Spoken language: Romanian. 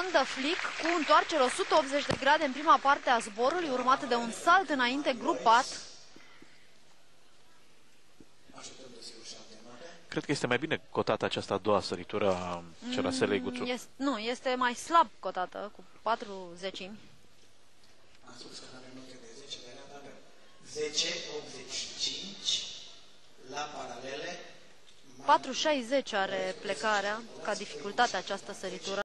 rondă flic cu întoarcere 180 de grade în prima parte a zborului, urmată de un salt înainte grupat. Cred că este mai bine cotată această a doua săritură a Ceraselei Guțu. Nu, este mai slab cotată, cu 4 zecimi. Am spus că are note de 10, dar era dacă 10,85 la paralele. 4,60 are plecarea ca dificultate această săritură.